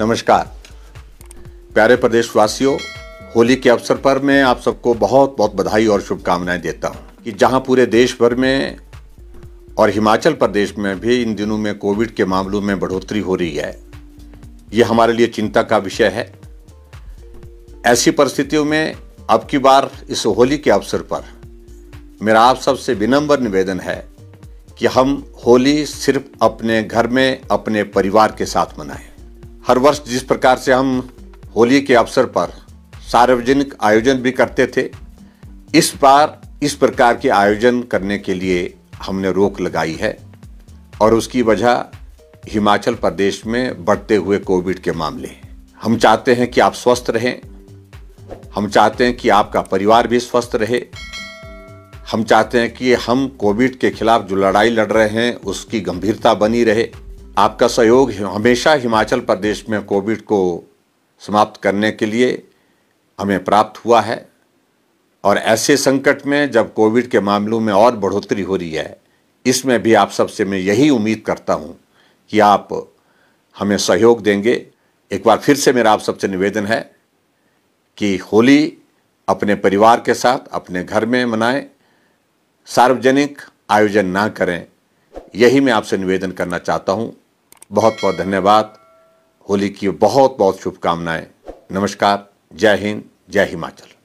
नमस्कार प्यारे प्रदेशवासियों, होली के अवसर पर मैं आप सबको बहुत बहुत बधाई और शुभकामनाएं देता हूं कि जहां पूरे देश भर में और हिमाचल प्रदेश में भी इन दिनों में कोविड के मामलों में बढ़ोतरी हो रही है। ये हमारे लिए चिंता का विषय है। ऐसी परिस्थितियों में अब की बार इस होली के अवसर पर मेरा आप सबसे विनम्र निवेदन है कि हम होली सिर्फ अपने घर में अपने परिवार के साथ मनाएं। हर वर्ष जिस प्रकार से हम होली के अवसर पर सार्वजनिक आयोजन भी करते थे, इस बार इस प्रकार के आयोजन करने के लिए हमने रोक लगाई है और उसकी वजह हिमाचल प्रदेश में बढ़ते हुए कोविड के मामले। हम चाहते हैं कि आप स्वस्थ रहें, हम चाहते हैं कि आपका परिवार भी स्वस्थ रहे, हम चाहते हैं कि हम कोविड के खिलाफ जो लड़ाई लड़ रहे हैं उसकी गंभीरता बनी रहे। आपका सहयोग हमेशा हिमाचल प्रदेश में कोविड को समाप्त करने के लिए हमें प्राप्त हुआ है और ऐसे संकट में जब कोविड के मामलों में और बढ़ोतरी हो रही है, इसमें भी आप सबसे मैं यही उम्मीद करता हूं कि आप हमें सहयोग देंगे। एक बार फिर से मेरा आप सबसे निवेदन है कि होली अपने परिवार के साथ अपने घर में मनाएं, सार्वजनिक आयोजन ना करें। यही मैं आपसे निवेदन करना चाहता हूं। बहुत बहुत धन्यवाद। होली की बहुत बहुत शुभकामनाएं। नमस्कार। जय हिंद, जय हिमाचल।